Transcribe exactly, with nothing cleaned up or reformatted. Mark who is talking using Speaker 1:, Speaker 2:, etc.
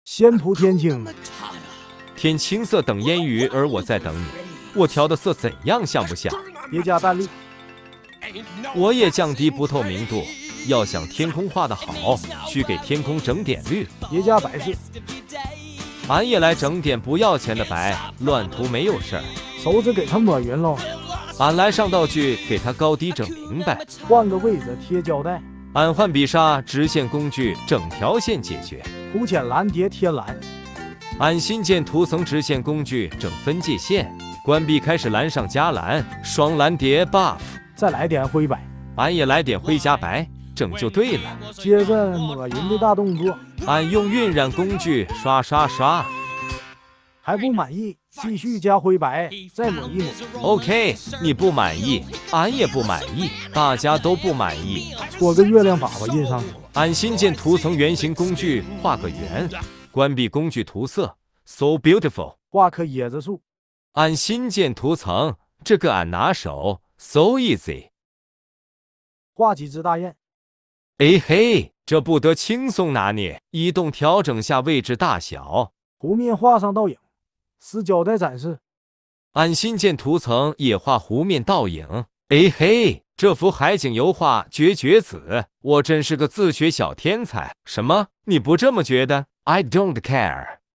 Speaker 1: 先涂天青，
Speaker 2: 天青色等烟雨，而我在等你。我调的色怎样像不像？
Speaker 1: 叠加淡绿，
Speaker 2: 我也降低不透明度。要想天空画得好，需给天空整点绿。
Speaker 1: 叠加白色，
Speaker 2: 俺也来整点不要钱的白，乱涂没有事儿。
Speaker 1: 手指给它抹匀喽。
Speaker 2: 俺来上道具，给它高低整明白。
Speaker 1: 换个位置贴胶带。
Speaker 2: 俺换笔刷，直线工具，整条线解决。
Speaker 1: 涂浅蓝叠天蓝。
Speaker 2: 俺新建涂层直线工具，整分界线。关闭开始蓝上加蓝，双蓝叠 buff。
Speaker 1: 再来点灰白。
Speaker 2: 俺也来点灰加白。整就对了。
Speaker 1: 接着抹匀的大动作，
Speaker 2: 俺用晕染工具刷刷刷。
Speaker 1: 还不满意，继续加灰白，再抹一抹。
Speaker 2: OK， 你不满意，俺也不满意，大家都不满意。
Speaker 1: 搓个月亮粑粑印上去。
Speaker 2: 俺新建图层圆形工具，画个圆。关闭工具涂色 ，so beautiful。
Speaker 1: 画棵椰子树。
Speaker 2: 俺新建图层，这个俺拿手 ，so easy。
Speaker 1: 画几只大雁。
Speaker 2: 哎嘿，这不得轻松拿捏，移动调整下位置大小。
Speaker 1: 湖面画上倒影，撕胶带展示。
Speaker 2: 俺新建图层也画湖面倒影。哎嘿，这幅海景油画绝绝子，我真是个自学小天才。什么？你不这么觉得 ？I don't care。